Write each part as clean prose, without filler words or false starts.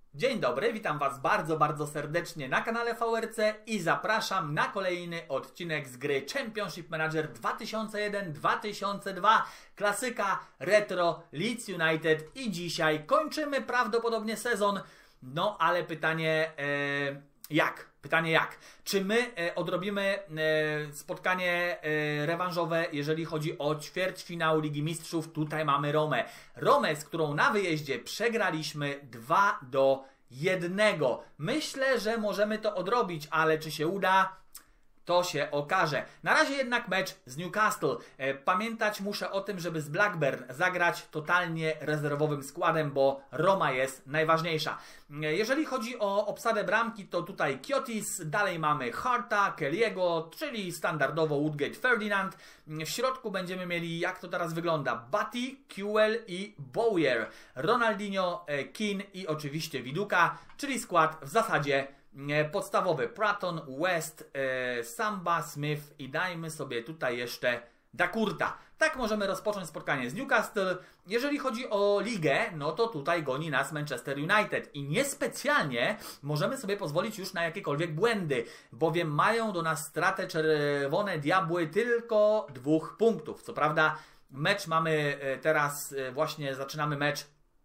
Dzień dobry, witam Was bardzo serdecznie na kanale VRC i zapraszam na kolejny odcinek z gry Championship Manager 2001-2002, klasyka retro Leeds United i dzisiaj kończymy prawdopodobnie sezon, no ale pytanie jak? Pytanie jak? Czy my odrobimy spotkanie rewanżowe, jeżeli chodzi o ćwierćfinał Ligi Mistrzów? Tutaj mamy Romę. Romę, z którą na wyjeździe przegraliśmy 2-1. Myślę, że możemy to odrobić, ale czy się uda? To się okaże. Na razie jednak mecz z Newcastle. Pamiętać muszę o tym, żeby z Blackburn zagrać totalnie rezerwowym składem, bo Roma jest najważniejsza. Jeżeli chodzi o obsadę bramki, to tutaj Kiotis, dalej mamy Harta, Kelly'ego, czyli standardowo Woodgate, Ferdinand. W środku będziemy mieli, jak to teraz wygląda, Batty, Kewell i Bowyer, Ronaldinho, Keane i oczywiście Viduka, czyli skład w zasadzie podstawowy. Praton, West, Samba, Smith i dajmy sobie tutaj jeszcze Dakurta. Tak możemy rozpocząć spotkanie z Newcastle. Jeżeli chodzi o ligę, no to tutaj goni nas Manchester United i niespecjalnie możemy sobie pozwolić już na jakiekolwiek błędy, bowiem mają do nas stratę czerwone diabły tylko 2 punktów. Co prawda mecz mamy teraz, właśnie zaczynamy mecz,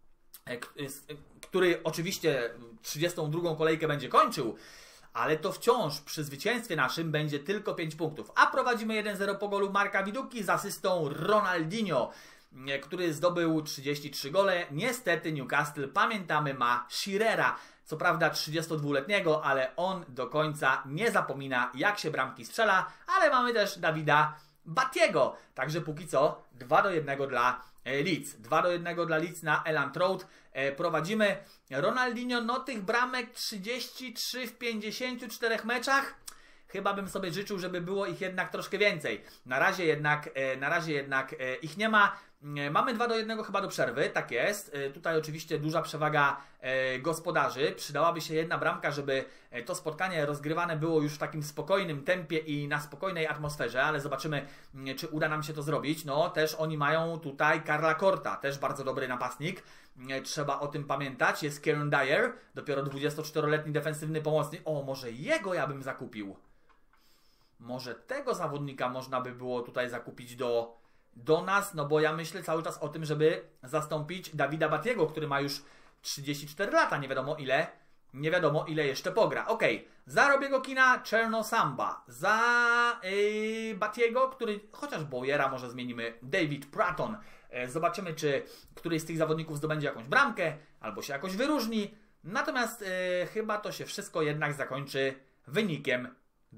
który oczywiście 32. kolejkę będzie kończył, ale to wciąż przy zwycięstwie naszym będzie tylko 5 punktów. A prowadzimy 1-0 po golu Marka Viduki z asystą Ronaldinho, który zdobył 33 gole. Niestety Newcastle, pamiętamy, ma Shearera. Co prawda 32-letniego, ale on do końca nie zapomina, jak się bramki strzela, ale mamy też Davida Battiego. Także póki co 2-1 dla Leeds. 2-1 dla Leeds na Elland Road. Prowadzimy. Ronaldinho, no tych bramek 33 w 54 meczach. Chyba bym sobie życzył, żeby było ich jednak troszkę więcej. Na razie jednak ich nie ma. Mamy 2-1 chyba do przerwy, tak jest. Tutaj oczywiście duża przewaga gospodarzy. Przydałaby się jedna bramka, żeby to spotkanie rozgrywane było już w takim spokojnym tempie i na spokojnej atmosferze, ale zobaczymy, czy uda nam się to zrobić. No, też oni mają tutaj Carla Corta, też bardzo dobry napastnik. Trzeba o tym pamiętać. Jest Kieran Dyer, dopiero 24-letni defensywny pomocnik. O, może jego ja bym zakupił. Może tego zawodnika można by było tutaj zakupić do nas, no bo ja myślę cały czas o tym, żeby zastąpić Davida Battiego, który ma już 34 lata, nie wiadomo ile jeszcze pogra. Ok, za Robiego Kina Cherno Samba, za Battiego, który, chociaż Bowyera może zmienimy, David Praton. Zobaczymy, czy któryś z tych zawodników zdobędzie jakąś bramkę, albo się jakoś wyróżni. Natomiast chyba to się wszystko jednak zakończy wynikiem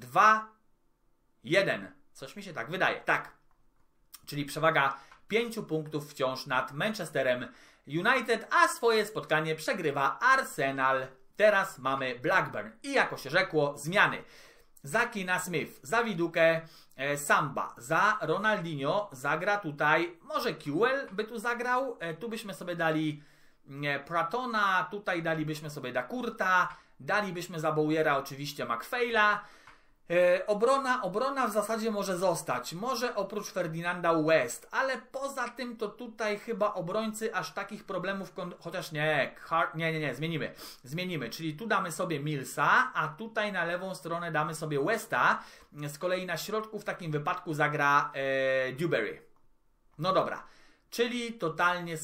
2-1. Coś mi się tak wydaje. Tak. Czyli przewaga 5 punktów wciąż nad Manchesterem United, a swoje spotkanie przegrywa Arsenal. Teraz mamy Blackburn i jako się rzekło zmiany. Za Keana Smith, za Vidukę Samba, za Ronaldinho zagra tutaj, może Kewell by tu zagrał, tu byśmy sobie dali Pratona, tutaj dalibyśmy sobie Dakurta, dalibyśmy za Bowyera oczywiście McPhaila. Obrona w zasadzie może zostać, może oprócz Ferdinanda West, ale poza tym to tutaj chyba obrońcy aż takich problemów, chociaż nie, zmienimy, czyli tu damy sobie Millsa, a tutaj na lewą stronę damy sobie Westa, z kolei na środku w takim wypadku zagra Dewberry. No dobra, czyli totalnie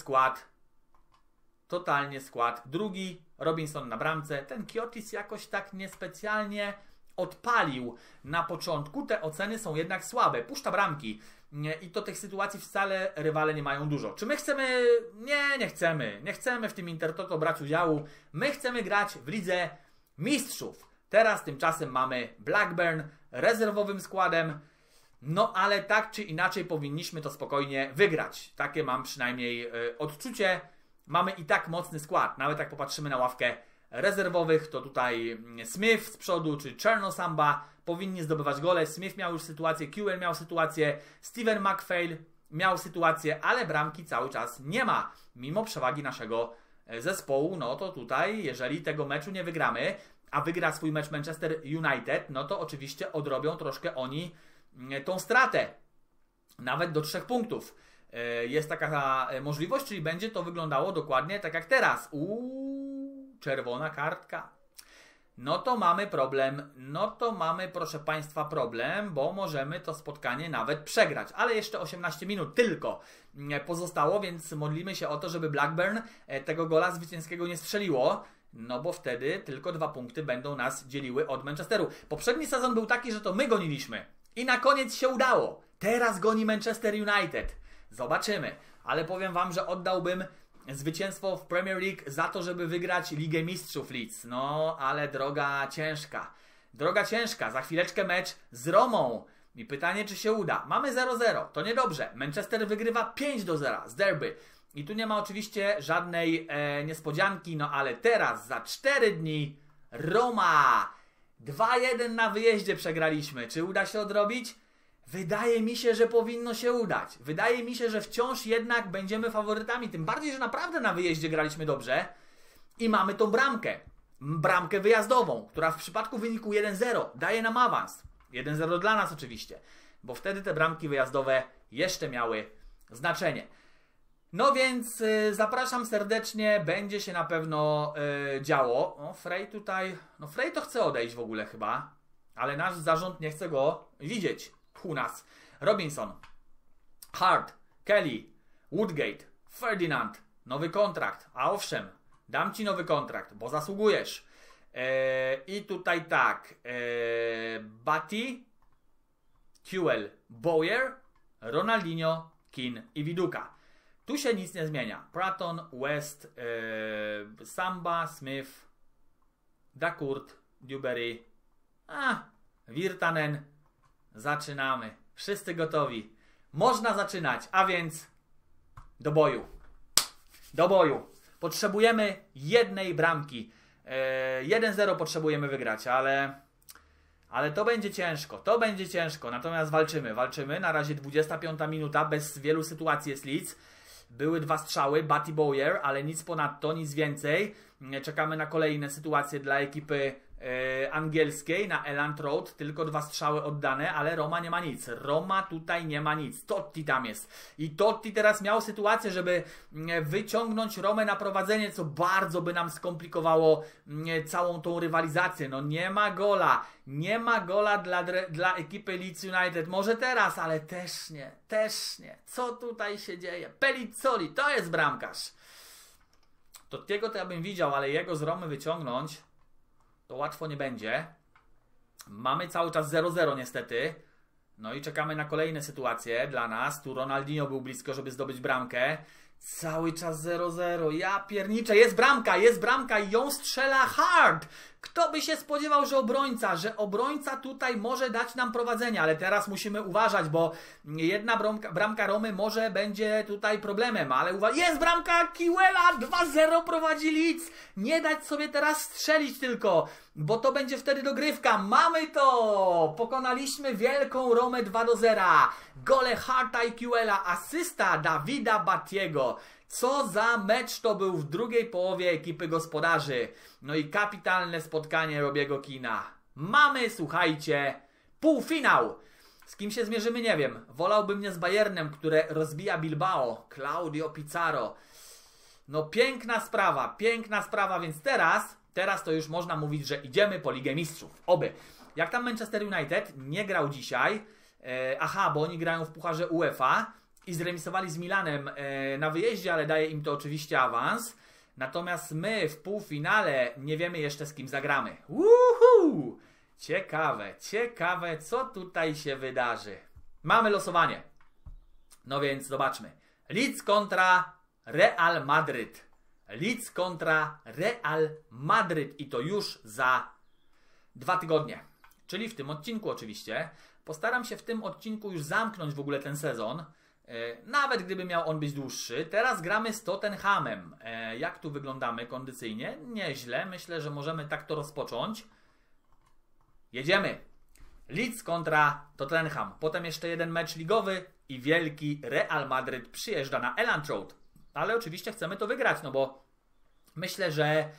skład, drugi Robinson na bramce, ten Kiotis jakoś tak niespecjalnie odpalił na początku, te oceny są jednak słabe, puszcza bramki i to tych sytuacji wcale rywale nie mają dużo. Czy my chcemy? Nie chcemy w tym Intertoto brać udziału, my chcemy grać w Lidze Mistrzów. Teraz tymczasem mamy Blackburn rezerwowym składem, no ale tak czy inaczej powinniśmy to spokojnie wygrać. Takie mam przynajmniej odczucie. Mamy i tak mocny skład, nawet jak popatrzymy na ławkę rezerwowych, to tutaj Smith z przodu, czy Cherno Samba powinni zdobywać gole. Smith miał już sytuację, Kewell miał sytuację, Steven McPhail miał sytuację, ale bramki cały czas nie ma. Mimo przewagi naszego zespołu, no to tutaj, jeżeli tego meczu nie wygramy, a wygra swój mecz Manchester United, no to oczywiście odrobią troszkę oni tą stratę. Nawet do 3 punktów. Jest taka możliwość, czyli będzie to wyglądało dokładnie tak jak teraz. czerwona kartka. No to mamy problem, no to mamy, proszę Państwa, problem, bo możemy to spotkanie nawet przegrać. Ale jeszcze 18 minut tylko pozostało, więc modlimy się o to, żeby Blackburn tego gola zwycięskiego nie strzeliło. No bo wtedy tylko 2 punkty będą nas dzieliły od Manchesteru. Poprzedni sezon był taki, że to my goniliśmy. I na koniec się udało. Teraz goni Manchester United. Zobaczymy. Ale powiem Wam, że oddałbym zwycięstwo w Premier League za to, żeby wygrać Ligę Mistrzów Leeds. No, ale droga ciężka. Droga ciężka. Za chwileczkę mecz z Romą. I pytanie, czy się uda. Mamy 0-0. To niedobrze. Manchester wygrywa 5-0 z derby. I tu nie ma oczywiście żadnej niespodzianki, no ale teraz za 4 dni Roma. 2-1 na wyjeździe przegraliśmy. Czy uda się odrobić? Wydaje mi się, że powinno się udać. Wydaje mi się, że wciąż jednak będziemy faworytami. Tym bardziej, że naprawdę na wyjeździe graliśmy dobrze. I mamy tą bramkę. Bramkę wyjazdową, która w przypadku wyniku 1-0 daje nam awans. 1-0 dla nas oczywiście. Bo wtedy te bramki wyjazdowe jeszcze miały znaczenie. No więc zapraszam serdecznie, będzie się na pewno działo. O, Frey tutaj, no Frey to chce odejść w ogóle chyba, ale nasz zarząd nie chce go widzieć u nas. Robinson, Hart, Kelly, Woodgate, Ferdinand, nowy kontrakt, a owszem, dam Ci nowy kontrakt, bo zasługujesz. I tutaj tak, Batty, QL, Bowyer, Ronaldinho, Keane i Viduka. Tu się nic nie zmienia. Pratton, West, Samba, Smith, Dacourt, Dewberry, Virtanen. Zaczynamy. Wszyscy gotowi. Można zaczynać, a więc do boju. Do boju. Potrzebujemy jednej bramki. 1-0 potrzebujemy wygrać, ale to będzie ciężko. To będzie ciężko. Natomiast walczymy. Walczymy. Na razie 25 minuta. Bez wielu sytuacji jest Leeds. Były 2 strzały, Batty Bowyer, ale nic ponadto, nic więcej. Czekamy na kolejne sytuacje dla ekipy angielskiej na Elland Road. Tylko 2 strzały oddane, ale Roma nie ma nic. Roma tutaj nie ma nic. Totti tam jest. I Totti teraz miał sytuację, żeby wyciągnąć Romę na prowadzenie, co bardzo by nam skomplikowało całą tą rywalizację. No nie ma gola. Nie ma gola dla ekipy Leeds United. Może teraz, ale też nie. Też nie. Co tutaj się dzieje? Pellizzoli, to jest bramkarz. Tottiego to ja bym widział, ale jego z Romy wyciągnąć to łatwo nie będzie. Mamy cały czas 0-0 niestety. No i czekamy na kolejne sytuacje dla nas. Tu Ronaldinho był blisko, żeby zdobyć bramkę. Cały czas 0-0. Ja pierniczę. Jest bramka i ją strzela Hart. Kto by się spodziewał, że obrońca tutaj może dać nam prowadzenie, ale teraz musimy uważać, bo jedna bramka Romy może będzie tutaj problemem, ale jest bramka Kiwela, 2-0 prowadzi Leeds. Nie dać sobie teraz strzelić tylko, bo to będzie wtedy dogrywka. Mamy to! Pokonaliśmy wielką Romę 2-0. Gole Harta i Kiwela, asysta Davida Battiego. Co za mecz to był w drugiej połowie ekipy gospodarzy. No i kapitalne spotkanie Robiego Keana. Mamy, słuchajcie, półfinał. Z kim się zmierzymy, nie wiem. Wolałbym mnie z Bayernem, które rozbija Bilbao. Claudio Pizarro. No piękna sprawa, więc teraz to już można mówić, że idziemy po Ligę Mistrzów. Oby. Jak tam Manchester United nie grał dzisiaj, bo oni grają w Pucharze UEFA i zremisowali z Milanem na wyjeździe, ale daje im to oczywiście awans. Natomiast my w półfinale nie wiemy jeszcze, z kim zagramy. Uhu! Ciekawe, co tutaj się wydarzy. Mamy losowanie. No więc zobaczmy. Leeds kontra Real Madryt. Leeds kontra Real Madryt i to już za 2 tygodnie. Czyli w tym odcinku oczywiście. Postaram się w tym odcinku już zamknąć w ogóle ten sezon. Nawet gdyby miał on być dłuższy. Teraz gramy z Tottenhamem. Jak tu wyglądamy kondycyjnie? Nieźle. Myślę, że możemy tak to rozpocząć. Jedziemy. Leeds kontra Tottenham. Potem jeszcze jeden mecz ligowy i wielki Real Madryt przyjeżdża na Elland Road. Ale oczywiście chcemy to wygrać, no bo myślę,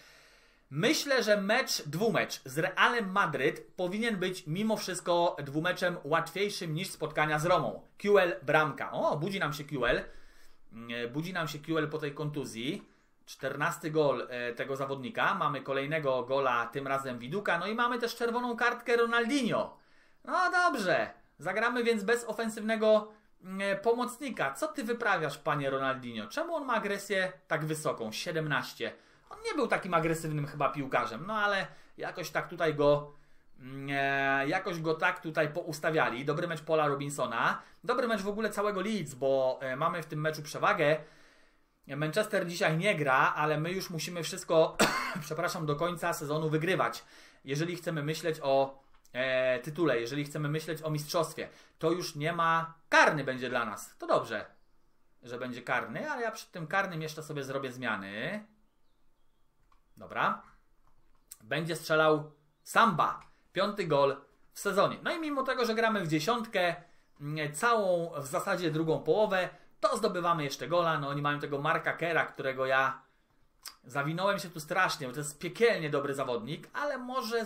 że dwumecz z Realem Madryt powinien być mimo wszystko dwumeczem łatwiejszym niż spotkania z Romą. QL bramka. O, budzi nam się QL po tej kontuzji. 14 gol tego zawodnika. Mamy kolejnego gola, tym razem Widuka. No i mamy też czerwoną kartkę Ronaldinho. No dobrze. Zagramy więc bez ofensywnego pomocnika. Co ty wyprawiasz, panie Ronaldinho? Czemu on ma agresję tak wysoką? 17. On nie był takim agresywnym chyba piłkarzem. No ale jakoś tak tutaj go... jakoś go tak tutaj poustawiali. Dobry mecz Paula Robinsona. Dobry mecz w ogóle całego Leeds, bo mamy w tym meczu przewagę. Manchester dzisiaj nie gra, ale my już musimy wszystko, przepraszam, do końca sezonu wygrywać. Jeżeli chcemy myśleć o tytule, jeżeli chcemy myśleć o mistrzostwie, to już nie ma... Karny będzie dla nas. To dobrze, że będzie karny, ale ja przy tym karnym jeszcze sobie zrobię zmiany. Dobra. Będzie strzelał Samba. 5. gol w sezonie. No i mimo tego, że gramy w dziesiątkę, całą w zasadzie drugą połowę, to zdobywamy jeszcze gola. No oni mają tego Marka Kera, którego ja zawinąłem się tu strasznie, bo to jest piekielnie dobry zawodnik, ale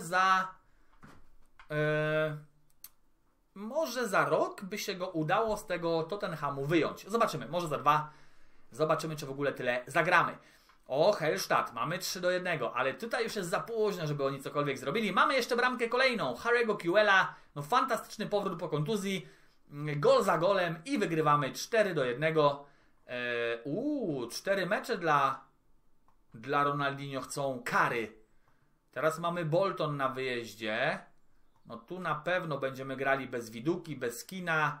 może za rok by się go udało z tego Tottenhamu wyjąć. Zobaczymy, może za 2. Zobaczymy, czy w ogóle tyle zagramy. O, Hellstadt, mamy 3-1, ale tutaj już jest za późno, żeby oni cokolwiek zrobili. Mamy jeszcze bramkę kolejną, Harry'ego Kewella, no fantastyczny powrót po kontuzji, gol za golem i wygrywamy 4-1. 4 mecze dla Ronaldinho chcą kary. Teraz mamy Bolton na wyjeździe. No tu na pewno będziemy grali bez Widuki, bez Kina,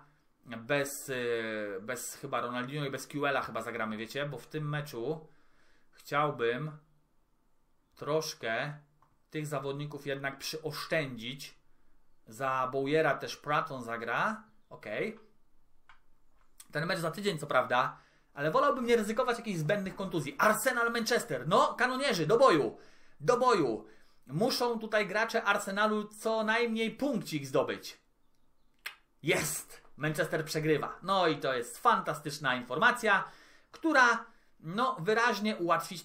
bez chyba Ronaldinho i bez Kewella chyba zagramy, wiecie, bo w tym meczu chciałbym troszkę tych zawodników jednak przyoszczędzić. Za Bowyera też Praton zagra. Ok. Ten mecz za tydzień co prawda, ale wolałbym nie ryzykować jakichś zbędnych kontuzji. Arsenal Manchester. No, kanonierzy, do boju. Do boju. Muszą tutaj gracze Arsenalu co najmniej punkcik zdobyć. Jest! Manchester przegrywa. No i to jest fantastyczna informacja, która no wyraźnie ułatwić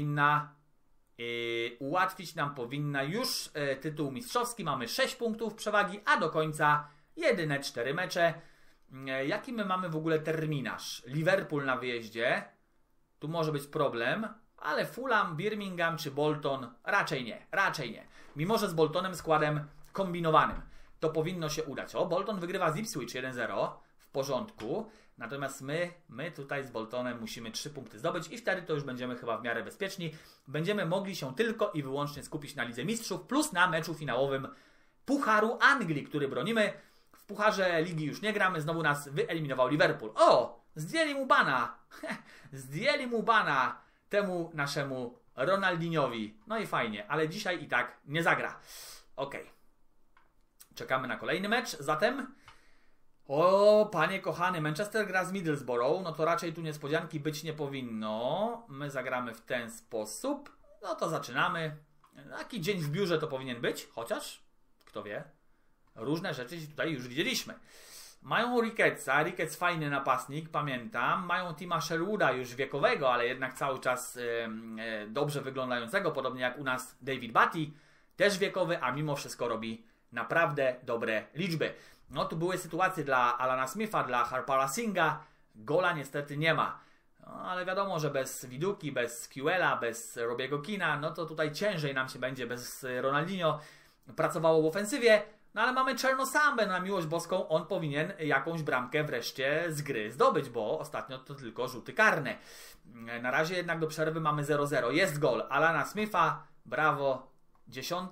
nam powinna już tytuł mistrzowski. Mamy 6 punktów przewagi, a do końca jedyne 4 mecze. Jaki my mamy w ogóle terminarz? Liverpool na wyjeździe. Tu może być problem, ale Fulham, Birmingham czy Bolton raczej nie. Raczej nie. Mimo że z Boltonem składem kombinowanym. To powinno się udać. O, Bolton wygrywa z Ipswich 1-0. W porządku. Natomiast my tutaj z Boltonem musimy 3 punkty zdobyć i wtedy to już będziemy chyba w miarę bezpieczni. Będziemy mogli się tylko i wyłącznie skupić na Lidze Mistrzów plus na meczu finałowym Pucharu Anglii, który bronimy. W Pucharze Ligi już nie gramy, znowu nas wyeliminował Liverpool. O! Zdjęli mu bana! Zdjęli mu bana temu naszemu Ronaldinhowi. No i fajnie, ale dzisiaj i tak nie zagra. Ok. Czekamy na kolejny mecz, zatem... O, panie kochany, Manchester gra z Middlesbrough, no to raczej tu niespodzianki być nie powinno. My zagramy w ten sposób. No to zaczynamy. Taki dzień w biurze to powinien być, chociaż, kto wie, różne rzeczy tutaj już widzieliśmy. Mają Ricketsa, Ricketts fajny napastnik, pamiętam. Mają Tima Sherwooda już wiekowego, ale jednak cały czas dobrze wyglądającego, podobnie jak u nas David Batty, też wiekowy, a mimo wszystko robi naprawdę dobre liczby. No tu były sytuacje dla Alana Smitha, dla Harpera Singha, gola niestety nie ma. No, ale wiadomo, że bez Widuki, bez Kewella, bez Robiego Kina, no to tutaj ciężej nam się będzie bez Ronaldinho pracowało w ofensywie. No ale mamy Czernosambę, na miłość boską, on powinien jakąś bramkę wreszcie z gry zdobyć, bo ostatnio to tylko rzuty karne. Na razie jednak do przerwy mamy 0-0. Jest gol Alana Smitha, brawo, 10,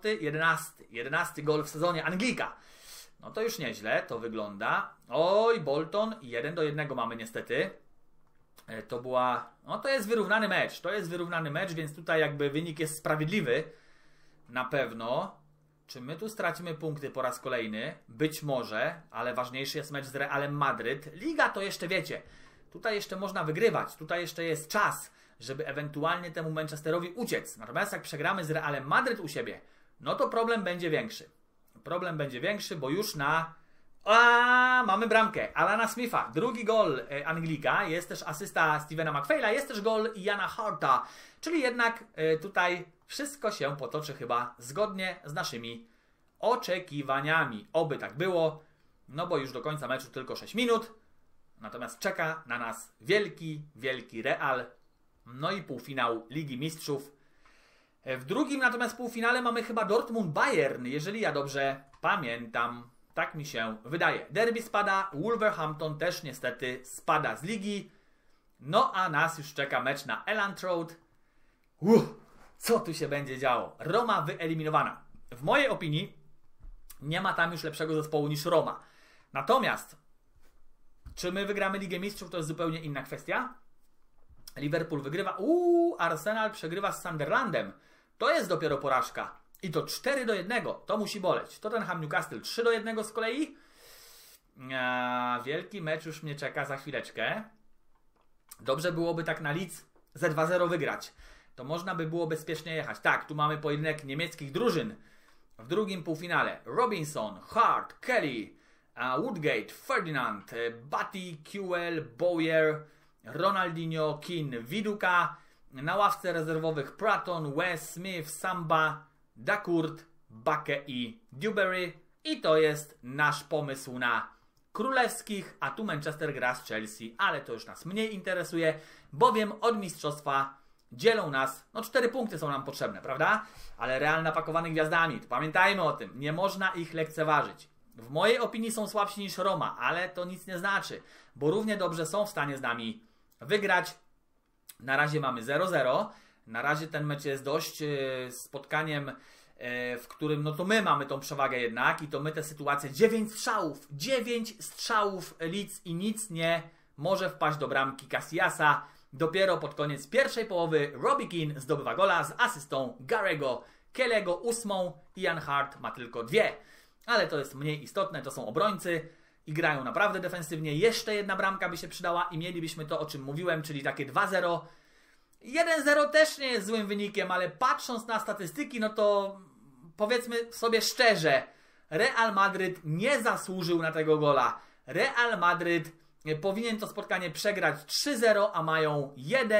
11 gol w sezonie Anglika. No to już nieźle, to wygląda. Oj, Bolton, 1-1 mamy niestety. To była... No to jest wyrównany mecz. To jest wyrównany mecz, więc tutaj jakby wynik jest sprawiedliwy. Na pewno. Czy my tu stracimy punkty po raz kolejny? Być może, ale ważniejszy jest mecz z Realem Madryt. Liga to jeszcze wiecie. Tutaj jeszcze można wygrywać. Tutaj jeszcze jest czas, żeby ewentualnie temu Manchesterowi uciec. Natomiast jak przegramy z Realem Madryt u siebie, no to problem będzie większy. Problem będzie większy, bo już mamy bramkę Alana Smitha, drugi gol Anglika, jest też asysta Stevena McPhaila, jest też gol Iana Harta, czyli jednak tutaj wszystko się potoczy chyba zgodnie z naszymi oczekiwaniami. Oby tak było, no bo już do końca meczu tylko 6 minut, natomiast czeka na nas wielki, wielki Real No i półfinał Ligi Mistrzów. W drugim natomiast półfinale mamy chyba Dortmund-Bayern, jeżeli ja dobrze pamiętam. Tak mi się wydaje. Derby spada, Wolverhampton też niestety spada z ligi. No a nas już czeka mecz na Elland Road. Co tu się będzie działo? Roma wyeliminowana. W mojej opinii nie ma tam już lepszego zespołu niż Roma. Natomiast czy my wygramy Ligę Mistrzów, to jest zupełnie inna kwestia. Liverpool wygrywa. Arsenal przegrywa z Sunderlandem. To jest dopiero porażka. I to 4-1. To musi boleć. Tottenham Newcastle 3-1 z kolei. Wielki mecz już mnie czeka za chwileczkę. Dobrze byłoby tak na Leeds ze 2-0 wygrać. To można by było bezpiecznie jechać. Tak, tu mamy pojedynek niemieckich drużyn. W drugim półfinale Robinson, Hart, Kelly, Woodgate, Ferdinand, Batty, Kewell, Bowyer, Ronaldinho, Keane, Viduka. Na ławce rezerwowych Pratton, West, Smith, Samba, Dacourt, Bakke i Dewberry. I to jest nasz pomysł na królewskich, a tu Manchester gra z Chelsea, ale to już nas mniej interesuje, bowiem od mistrzostwa dzielą nas, 4 punkty są nam potrzebne, prawda? Ale Real napakowany gwiazdami, to pamiętajmy o tym, nie można ich lekceważyć. W mojej opinii są słabsi niż Roma, ale to nic nie znaczy, bo równie dobrze są w stanie z nami wygrać. Na razie mamy 0-0, na razie ten mecz jest dość spotkaniem, w którym to my mamy tą przewagę jednak i to my tę sytuację 9 strzałów Leeds i nic nie może wpaść do bramki Casillasa. Dopiero pod koniec pierwszej połowy Robbie Keane zdobywa gola z asystą Garego Kelego 8. Ian Hart ma tylko 2. Ale to jest mniej istotne, to są obrońcy i grają naprawdę defensywnie. Jeszcze jedna bramka by się przydała i mielibyśmy to, o czym mówiłem, czyli takie 2-0. 1-0 też nie jest złym wynikiem, ale patrząc na statystyki, to powiedzmy sobie szczerze, Real Madryt nie zasłużył na tego gola. Real Madryt powinien to spotkanie przegrać 3-0, a mają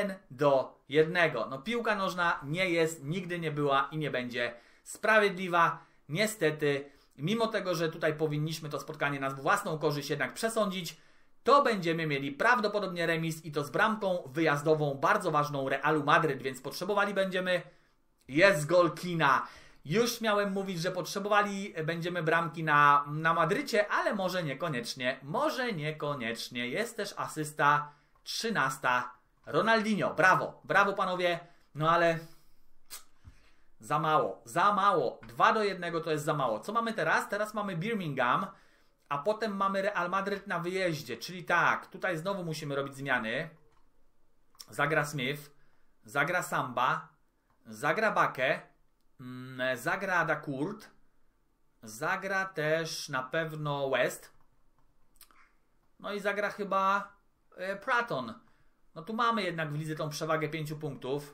1-1. Piłka nożna nie jest, nigdy nie była i nie będzie sprawiedliwa. Niestety, mimo tego, że tutaj powinniśmy to spotkanie na własną korzyść jednak przesądzić, to będziemy mieli prawdopodobnie remis i to z bramką wyjazdową bardzo ważną Realu Madryt, więc potrzebowali będziemy... Jest gol Keana. Już miałem mówić, że potrzebowali będziemy bramki na Madrycie, ale może niekoniecznie. Może niekoniecznie. Jest też asysta 13. Ronaldinho. Brawo. Brawo panowie. Ale za mało. Za mało. 2-1 to jest za mało. Co mamy teraz? Teraz mamy Birmingham, a potem mamy Real Madryt na wyjeździe. Czyli tak, tutaj znowu musimy robić zmiany. Zagra Smith. Zagra Samba. Zagra Bakke. Zagra Dacourt. Zagra też na pewno West. I zagra chyba Pratton. Tu mamy jednak w lidze tą przewagę 5 punktów.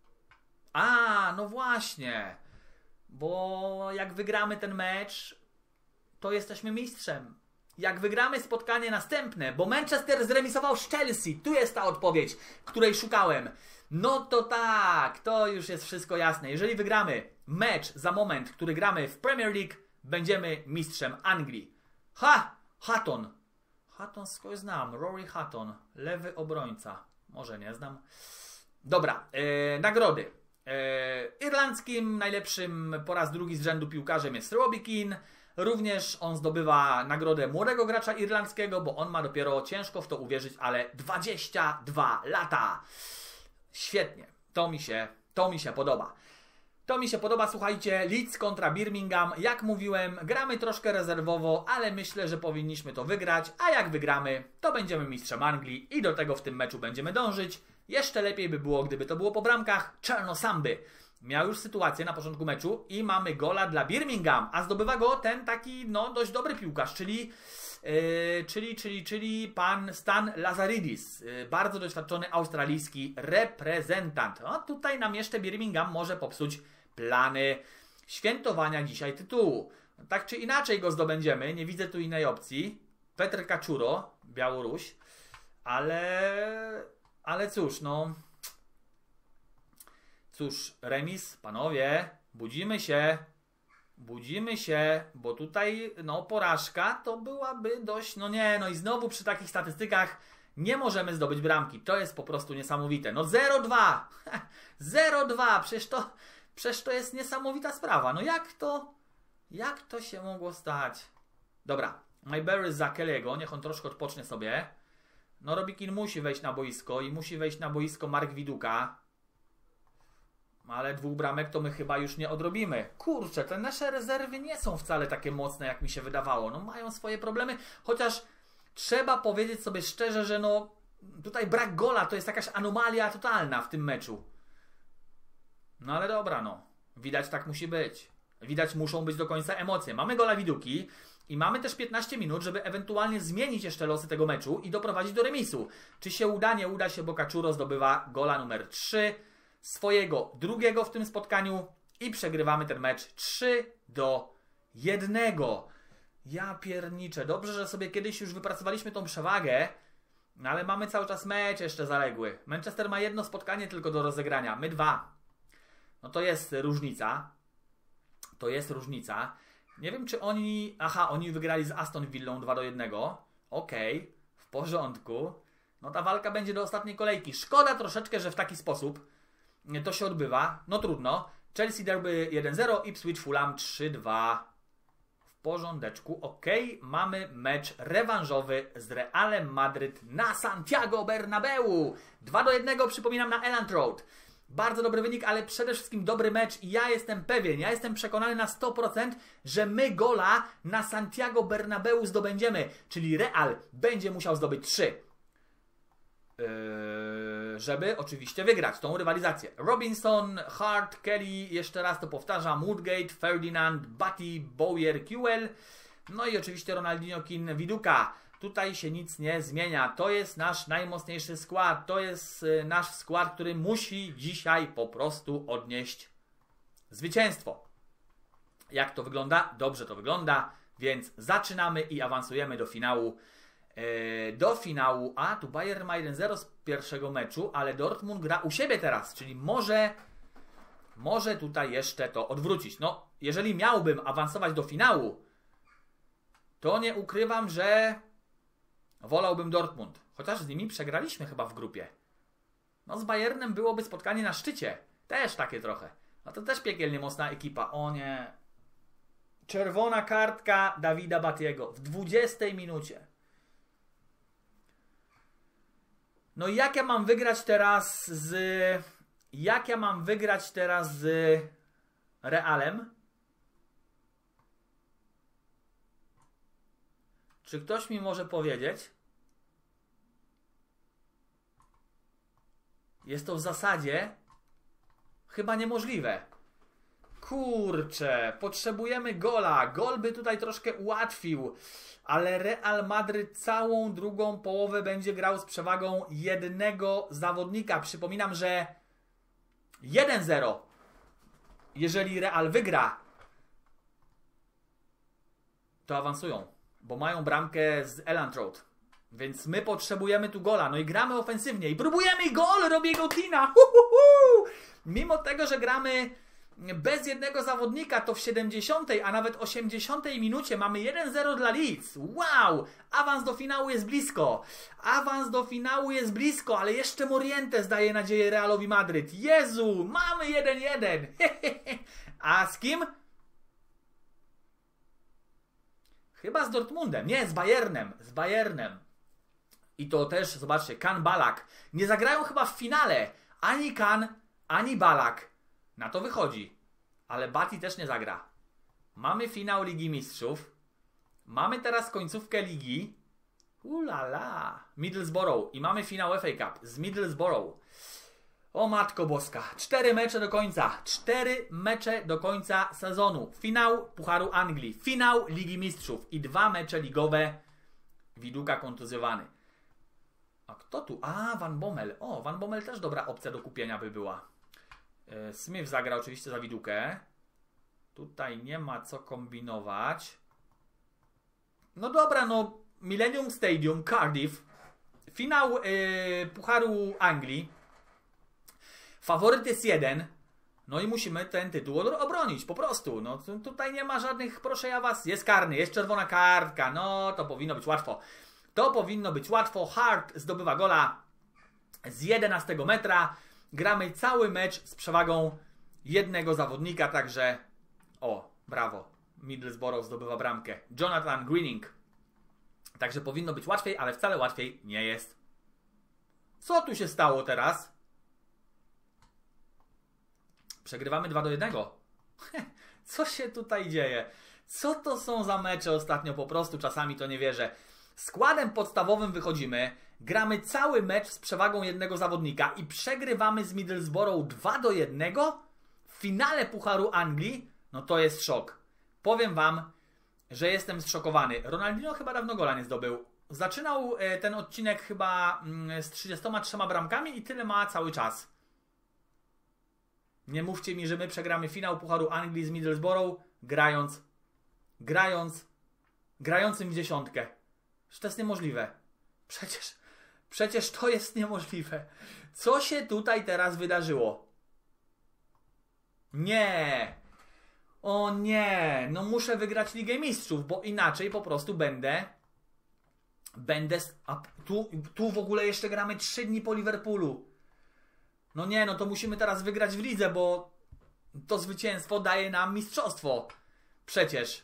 Właśnie. Bo jak wygramy ten mecz, to jesteśmy mistrzem. Jak wygramy spotkanie następne, bo Manchester zremisował z Chelsea. Tu jest ta odpowiedź, której szukałem. To tak, to już jest wszystko jasne. Jeżeli wygramy mecz za moment, który gramy w Premier League, będziemy mistrzem Anglii. Hutton. Hutton skąd znam? Rory Hutton. Lewy obrońca. Może nie znam. Dobra, nagrody. Irlandzkim najlepszym po raz drugi z rzędu piłkarzem jest Robbie Keane. Również on zdobywa nagrodę młodego gracza irlandzkiego, bo on ma dopiero, ciężko w to uwierzyć, ale 22 lata. Świetnie. To mi się podoba. To mi się podoba, słuchajcie, Leeds kontra Birmingham. Jak mówiłem, gramy troszkę rezerwowo, ale myślę, że powinniśmy to wygrać, a jak wygramy, to będziemy mistrzem Anglii i do tego w tym meczu będziemy dążyć. Jeszcze lepiej by było, gdyby to było po bramkach. Cherno-Samby miał już sytuację na początku meczu i mamy gola dla Birmingham, a zdobywa go ten taki, dość dobry piłkarz, czyli pan Stan Lazaridis, bardzo doświadczony australijski reprezentant. Tutaj nam jeszcze Birmingham może popsuć plany świętowania dzisiaj tytułu. Tak czy inaczej go zdobędziemy, nie widzę tu innej opcji. Petr Kaczuro, Białoruś, ale cóż, Cóż, remis, panowie, budzimy się, bo tutaj, porażka to byłaby dość, i znowu przy takich statystykach Nie możemy zdobyć bramki. To jest po prostu niesamowite. No 0-2. 0-2. Przecież to jest niesamowita sprawa. No jak to się mogło stać? Dobra. Mayberry za Kelly'ego. Niech on troszkę odpocznie sobie. No Robikin musi wejść na boisko i musi wejść na boisko Mark Widuka. Ale 2 bramek to my chyba już nie odrobimy. Kurczę, te nasze rezerwy nie są wcale takie mocne, jak mi się wydawało. No mają swoje problemy, chociaż trzeba powiedzieć sobie szczerze, że no tutaj brak gola to jest jakaś anomalia totalna w tym meczu. No ale dobra, no. Widać tak musi być. Widać muszą być do końca emocje. Mamy gola Widuki i mamy też 15 minut, żeby ewentualnie zmienić jeszcze losy tego meczu i doprowadzić do remisu. Czy się uda? Nie uda się, bo Kaczuro zdobywa gola numer 3. Swojego drugiego w tym spotkaniu i przegrywamy ten mecz 3-1. Ja pierniczę. Dobrze, że sobie kiedyś już wypracowaliśmy tą przewagę, ale mamy cały czas mecz jeszcze zaległy. Manchester ma 1 spotkanie tylko do rozegrania, my 2. No to jest różnica. To jest różnica. Nie wiem, czy oni... Aha, oni wygrali z Aston Villą 2-1. Okej, w porządku. No ta walka będzie do ostatniej kolejki. Szkoda troszeczkę, że w taki sposób to się odbywa. No trudno. Chelsea Derby 1-0, Ipswich Fulham 3-2. W porządeczku. Ok, mamy mecz rewanżowy z Realem Madryt na Santiago Bernabeu. 2-1, przypominam, na Elland Road. Bardzo dobry wynik, ale przede wszystkim dobry mecz i ja jestem pewien, ja jestem przekonany na 100%, że my gola na Santiago Bernabeu zdobędziemy. Czyli Real będzie musiał zdobyć 3. Żeby oczywiście wygrać tą rywalizację. Robinson, Hart, Kelly, jeszcze raz to powtarzam, Woodgate, Ferdinand, Batty, Bowyer, Kewell, no i oczywiście Ronaldinho, Keane, Widuka. Tutaj się nic nie zmienia. To jest nasz najmocniejszy skład. To jest nasz skład, który musi dzisiaj po prostu odnieść zwycięstwo. Jak to wygląda? Dobrze to wygląda, więc zaczynamy i awansujemy do finału. A tu Bayern ma 1-0 z pierwszego meczu, ale Dortmund gra u siebie teraz, czyli może tutaj jeszcze to odwrócić. No, jeżeli miałbym awansować do finału, to nie ukrywam, że wolałbym Dortmund. Chociaż z nimi przegraliśmy chyba w grupie. No z Bayernem byłoby spotkanie na szczycie. Też takie trochę. No to też piekielnie mocna ekipa. O nie. Czerwona kartka Davida Battiego w 20 minucie. No jak ja mam wygrać teraz z Realem? Czy ktoś mi może powiedzieć? Jest to w zasadzie chyba niemożliwe. Kurczę, potrzebujemy gola. Gol by tutaj troszkę ułatwił, ale Real Madryt całą drugą połowę będzie grał z przewagą jednego zawodnika. Przypominam, że 1-0. Jeżeli Real wygra, to awansują, bo mają bramkę z Elland Road. Więc my potrzebujemy tu gola. No i gramy ofensywnie i próbujemy gol Robiego Keana. Mimo tego, że gramy bez jednego zawodnika, to w 70, a nawet 80 minucie mamy 1-0 dla Leeds. Wow! Awans do finału jest blisko. Awans do finału jest blisko, ale jeszcze Morientes daje nadzieję Realowi Madryt. Jezu, mamy 1-1. A z kim? Chyba z Dortmundem. Nie, z Bayernem. Z Bayernem. I to też, zobaczcie, Kan Balak. Nie zagrają chyba w finale. Ani Kan, ani Balak. Na to wychodzi. Ale Batty też nie zagra. Mamy finał Ligi Mistrzów. Mamy teraz końcówkę ligi. Ulala. Middlesbrough. I mamy finał FA Cup z Middlesbrough. O Matko Boska. 4 mecze do końca. 4 mecze do końca sezonu. Finał Pucharu Anglii. Finał Ligi Mistrzów. I 2 mecze ligowe. Widuka kontuzjowany. A kto tu? A, Van Bommel. O, Van Bommel też dobra opcja do kupienia by była. Smith zagra oczywiście za Widukę. Tutaj nie ma co kombinować. No dobra, no Millennium Stadium, Cardiff. Finał Pucharu Anglii. Faworyt jest 1. No i musimy ten tytuł obronić, po prostu. No tutaj nie ma żadnych, proszę ja was, jest karny, jest czerwona kartka. No to powinno być łatwo. To powinno być łatwo. Hart zdobywa gola z 11 metra. Gramy cały mecz z przewagą jednego zawodnika, także brawo. Middlesbrough zdobywa bramkę. Jonathan Greening. Także powinno być łatwiej, ale wcale łatwiej nie jest. Co tu się stało teraz? Przegrywamy 2-1. Co się tutaj dzieje? Co to są za mecze ostatnio? Po prostu czasami to nie wierzę. Składem podstawowym wychodzimy, gramy cały mecz z przewagą jednego zawodnika i przegrywamy z Middlesbrough 2-1 w finale Pucharu Anglii. No to jest szok. Powiem wam, że jestem zszokowany. Ronaldinho chyba dawno gola nie zdobył. Zaczynał ten odcinek chyba z 33 bramkami i tyle ma cały czas. Nie mówcie mi, że my przegramy finał Pucharu Anglii z Middlesbrough grającym w dziesiątkę. Że to jest niemożliwe. Przecież to jest niemożliwe. Co się tutaj teraz wydarzyło? Nie. O nie. No muszę wygrać Ligę Mistrzów, bo inaczej po prostu będę... A tu w ogóle jeszcze gramy 3 dni po Liverpoolu. No nie, no to musimy teraz wygrać w lidze, bo to zwycięstwo daje nam mistrzostwo. Przecież.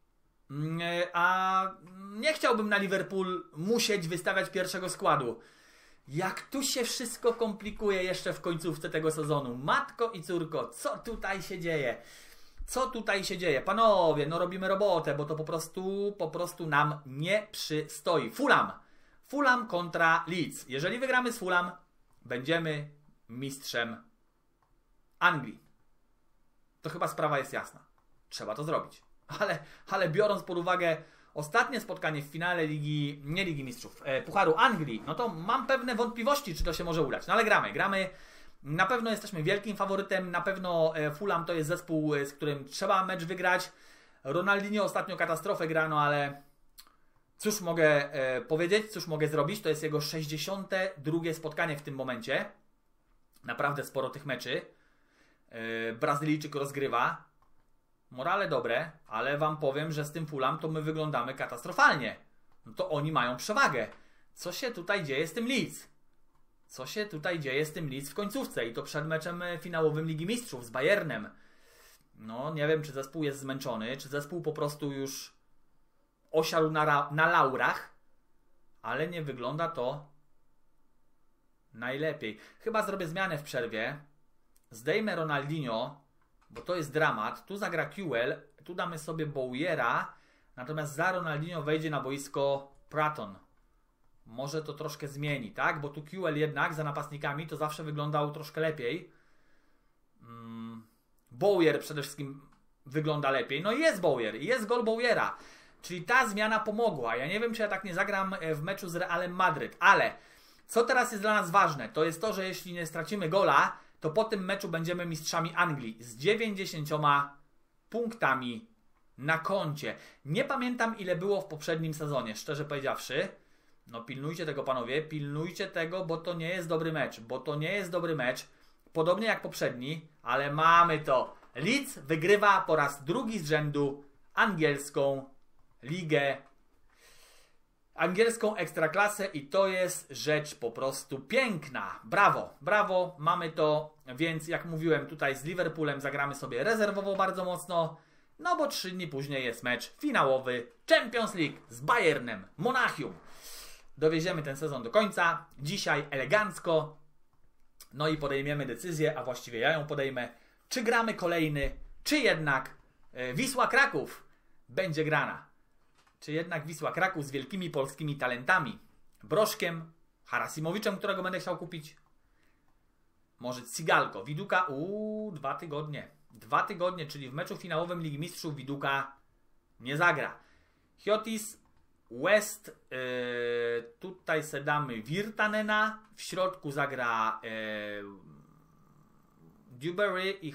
A nie chciałbym na Liverpool musieć wystawiać pierwszego składu. Jak tu się wszystko komplikuje jeszcze w końcówce tego sezonu. Matko i córko, co tutaj się dzieje? Co tutaj się dzieje? Panowie, no robimy robotę, bo to po prostu nam nie przystoi. Fulham kontra Leeds. Jeżeli wygramy z Fulham, będziemy mistrzem Anglii. To chyba sprawa jest jasna. Trzeba to zrobić. Ale biorąc pod uwagę ostatnie spotkanie w finale Ligi Mistrzów, Pucharu Anglii, no to mam pewne wątpliwości, czy to się może udać. No ale gramy. Na pewno jesteśmy wielkim faworytem. Na pewno Fulham to jest zespół, z którym trzeba mecz wygrać. Ronaldinho ostatnio katastrofę grano, ale cóż mogę powiedzieć, cóż mogę zrobić? To jest jego 62. spotkanie w tym momencie. Naprawdę sporo tych meczy. Brazylijczyk rozgrywa. Morale dobre, ale wam powiem, że z tym Fulham to my wyglądamy katastrofalnie. No to oni mają przewagę. Co się tutaj dzieje z tym Leeds? Co się tutaj dzieje z tym Leeds w końcówce? I to przed meczem finałowym Ligi Mistrzów z Bayernem. No nie wiem, czy zespół jest zmęczony, czy zespół po prostu już osiadł na laurach, ale nie wygląda to najlepiej. Chyba zrobię zmianę w przerwie. Zdejmę Ronaldinho, bo to jest dramat. Tu zagra QL, tu damy sobie Bowyera, natomiast za Ronaldinho wejdzie na boisko Praton. Może to troszkę zmieni, tak? Bo tu QL jednak za napastnikami to zawsze wyglądał troszkę lepiej. Bowyer przede wszystkim wygląda lepiej. No i jest Bowyer, jest gol Bowyera. Czyli ta zmiana pomogła. Ja nie wiem, czy ja tak nie zagram w meczu z Realem Madryt, ale co teraz jest dla nas ważne, to jest to, że jeśli nie stracimy gola, to po tym meczu będziemy mistrzami Anglii z 90 punktami na koncie. Nie pamiętam, ile było w poprzednim sezonie, szczerze powiedziawszy. No pilnujcie tego, panowie, pilnujcie tego, bo to nie jest dobry mecz. Podobnie jak poprzedni, ale mamy to. Leeds wygrywa po raz drugi z rzędu angielską ligę, angielską ekstraklasę i to jest rzecz po prostu piękna. Brawo, brawo, mamy to, więc jak mówiłem, tutaj z Liverpoolem zagramy sobie rezerwowo bardzo mocno, no bo 3 dni później jest mecz finałowy Champions League z Bayernem Monachium. Dowieziemy ten sezon do końca, dzisiaj elegancko, no i podejmiemy decyzję, a właściwie ja ją podejmę, czy gramy kolejny, czy jednak Wisła Kraków będzie grana. Czy jednak Wisła Kraków z wielkimi polskimi talentami. Broszkiem, Harasimowiczem, którego będę chciał kupić. Może Cigalko, Widuka, 2 tygodnie. 2 tygodnie, czyli w meczu finałowym Ligi Mistrzów Widuka nie zagra. Hiotis, West, tutaj se damy Virtanena, w środku zagra Dewberry i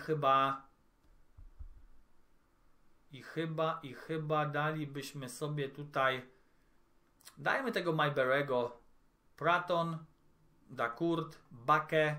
chyba dalibyśmy sobie tutaj, dajmy tego Mayberego, Praton, Dakurt, Bake,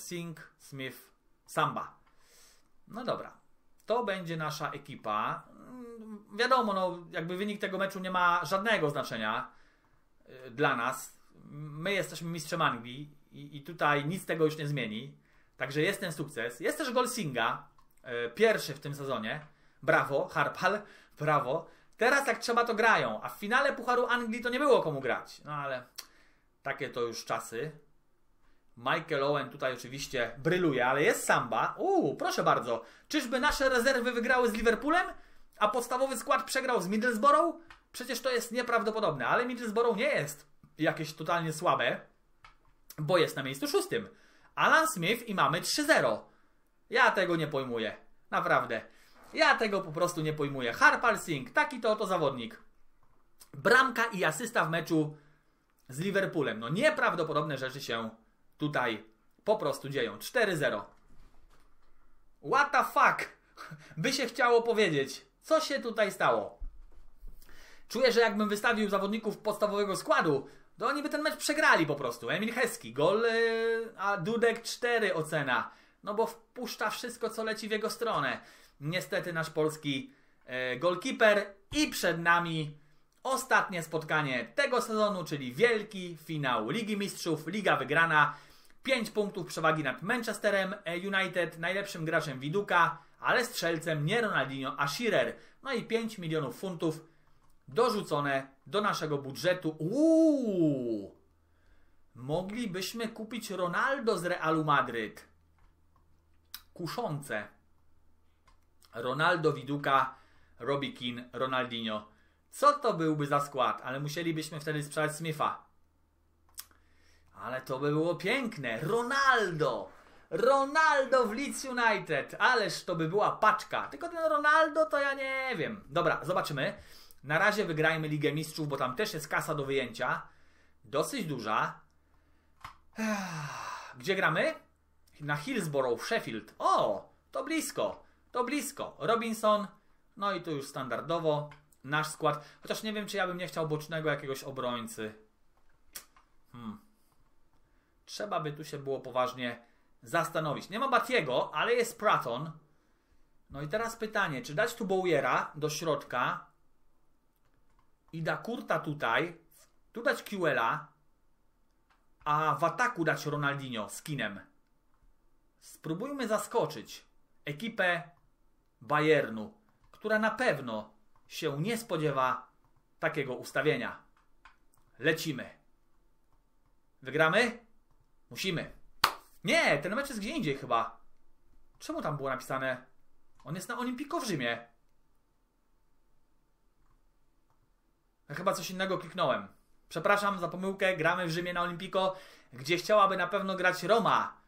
Singh, Smith, Samba. No dobra, to będzie nasza ekipa. wiadomo, no, jakby wynik tego meczu nie ma żadnego znaczenia dla nas. My jesteśmy mistrzem Anglii i tutaj nic tego już nie zmieni. Także jest ten sukces. Jest też gol Singa, pierwszy w tym sezonie. Brawo, Harpal, brawo. Teraz jak trzeba to grają, a w finale Pucharu Anglii to nie było komu grać. No ale takie to już czasy. Michael Owen tutaj oczywiście bryluje, ale jest Samba. Proszę bardzo. Czyżby nasze rezerwy wygrały z Liverpoolem, a podstawowy skład przegrał z Middlesbrough? Przecież to jest nieprawdopodobne, ale Middlesbrough nie jest jakieś totalnie słabe, bo jest na miejscu 6. Alan Smith i mamy 3-0. Ja tego nie pojmuję. Naprawdę. Ja tego po prostu nie pojmuję. Harpal Singh, taki to oto zawodnik. Bramka i asysta w meczu z Liverpoolem. No nieprawdopodobne rzeczy się tutaj po prostu dzieją. 4-0. What the fuck? By się chciało powiedzieć. Co się tutaj stało? Czuję, że jakbym wystawił zawodników podstawowego składu, to oni by ten mecz przegrali po prostu. Emil Heskey, gol, a Dudek 4 ocena. No bo wpuszcza wszystko, co leci w jego stronę. Niestety nasz polski golkiper i przed nami ostatnie spotkanie tego sezonu, czyli wielki finał Ligi Mistrzów, liga wygrana. 5 punktów przewagi nad Manchesterem United, najlepszym graczem Widuka, ale strzelcem nie Ronaldinho, a Shearer. No i 5 milionów funtów dorzucone do naszego budżetu. Moglibyśmy kupić Ronaldo z Realu Madryt. Kuszące. Ronaldo, Widuka, Robbie Keane, Ronaldinho. Co to byłby za skład? Ale musielibyśmy wtedy sprzedać Smitha. Ale to by było piękne. Ronaldo w Leeds United. Ależ to by była paczka. Tylko ten Ronaldo to ja nie wiem. Dobra, zobaczymy. Na razie wygrajmy Ligę Mistrzów, bo tam też jest kasa do wyjęcia. Dosyć duża. Gdzie gramy? Na Hillsborough w Sheffield. To blisko. To blisko. Robinson. No i tu już standardowo nasz skład. Chociaż nie wiem, czy ja bym nie chciał bocznego jakiegoś obrońcy. Trzeba by tu się było poważnie zastanowić. Nie ma Batiego, ale jest Praton. No i teraz pytanie, czy dać tu Bowyera do środka i Dakurta tutaj, tu dać Kewella, a w ataku dać Ronaldinho z Kinem. Spróbujmy zaskoczyć ekipę Bayernu, która na pewno się nie spodziewa takiego ustawienia. Lecimy. Wygramy? Musimy. Nie, ten mecz jest gdzie indziej chyba. Czemu tam było napisane? On jest na Olimpico w Rzymie. Ja chyba coś innego kliknąłem. Przepraszam za pomyłkę, gramy w Rzymie na Olimpico, gdzie chciałaby na pewno grać Roma.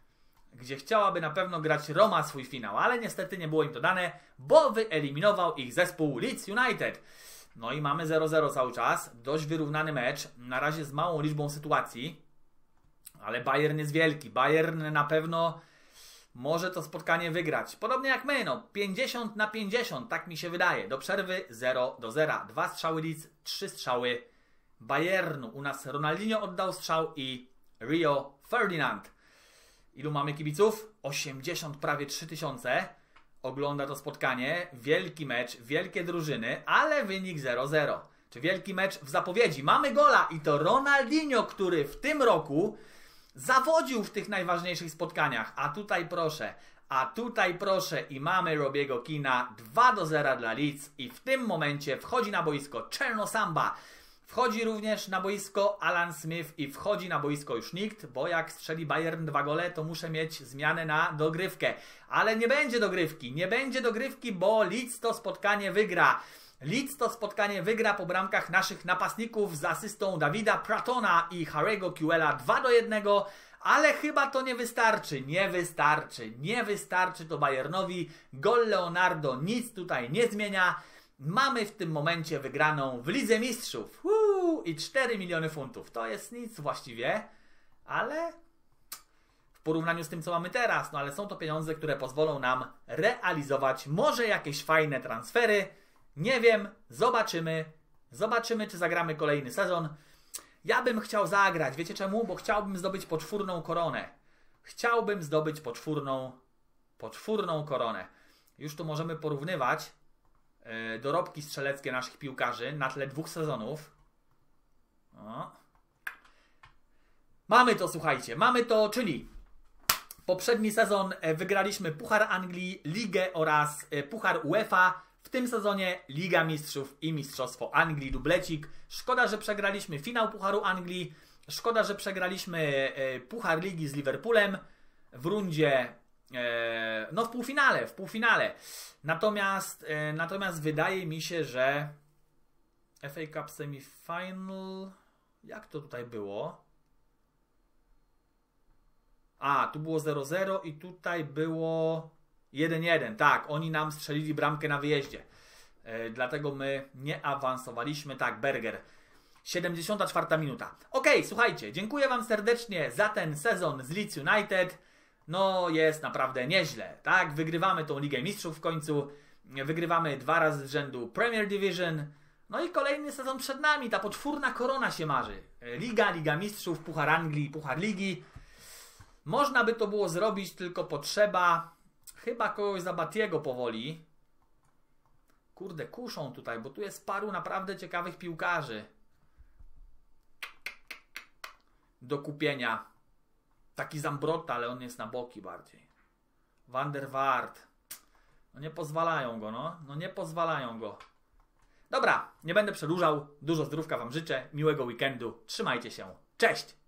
Swój finał, ale niestety nie było im to dane, bo wyeliminował ich zespół Leeds United. No i mamy 0-0 cały czas. Dość wyrównany mecz, na razie z małą liczbą sytuacji. Ale Bayern jest wielki. Bayern na pewno może to spotkanie wygrać. Podobnie jak my, 50-50, tak mi się wydaje. Do przerwy 0-0. 2 strzały Leeds, 3 strzały Bayernu. U nas Ronaldinho oddał strzał i Rio Ferdinand. Ilu mamy kibiców? 80, prawie 3000. Ogląda to spotkanie. Wielki mecz, wielkie drużyny, ale wynik 0-0. Czy wielki mecz w zapowiedzi? Mamy gola i to Ronaldinho, który w tym roku zawodził w tych najważniejszych spotkaniach. A tutaj proszę i mamy Robiego Keana. 2-0 dla Leeds i w tym momencie wchodzi na boisko Cherno Samba. Wchodzi również na boisko Alan Smith i wchodzi na boisko już nikt, bo jak strzeli Bayern 2 gole, to muszę mieć zmianę na dogrywkę. Ale nie będzie dogrywki, bo Leeds to spotkanie wygra. Po bramkach naszych napastników z asystą Davida Pratona i Harry'ego Kewella 2-1, ale chyba to nie wystarczy to Bayernowi. Gol Leonardo nic tutaj nie zmienia. Mamy w tym momencie wygraną w Lidze Mistrzów. I 4 miliony funtów. To jest nic właściwie, ale w porównaniu z tym, co mamy teraz. No ale są to pieniądze, które pozwolą nam realizować może jakieś fajne transfery. Nie wiem, zobaczymy. Czy zagramy kolejny sezon. Ja bym chciał zagrać. Wiecie czemu? Bo chciałbym zdobyć poczwórną koronę. Już tu możemy porównywać. dorobki strzeleckie naszych piłkarzy na tle 2 sezonów. O. Mamy to, słuchajcie, mamy to, czyli poprzedni sezon wygraliśmy Puchar Anglii, Ligę oraz Puchar UEFA. W tym sezonie Liga Mistrzów i Mistrzostwo Anglii, dublecik. Szkoda, że przegraliśmy finał Pucharu Anglii. Szkoda, że przegraliśmy Puchar Ligi z Liverpoolem w rundzie, no w półfinale. Natomiast wydaje mi się, że FA Cup Semi-Final, jak to tutaj było? Tu było 0-0 i tutaj było 1-1. Tak, oni nam strzelili bramkę na wyjeździe. Dlatego my nie awansowaliśmy. Tak, Berger. 74 minuta. Okej, słuchajcie, dziękuję Wam serdecznie za ten sezon z Leeds United. No jest naprawdę nieźle, tak? Wygrywamy tą Ligę Mistrzów w końcu. Wygrywamy 2 razy z rzędu Premier Division. No i kolejny sezon przed nami. Ta poczwórna korona się marzy. Liga Mistrzów, Puchar Anglii, Puchar Ligi. Można by to było zrobić, tylko potrzeba chyba kogoś za Batiego powoli. Kurde, kuszą tutaj, bo tu jest paru naprawdę ciekawych piłkarzy do kupienia. Taki Zambrotta, ale on jest na boki bardziej. Van der Waart. No nie pozwalają go, no nie pozwalają go. Dobra, nie będę przedłużał. Dużo zdrówka Wam życzę, miłego weekendu. Trzymajcie się. Cześć!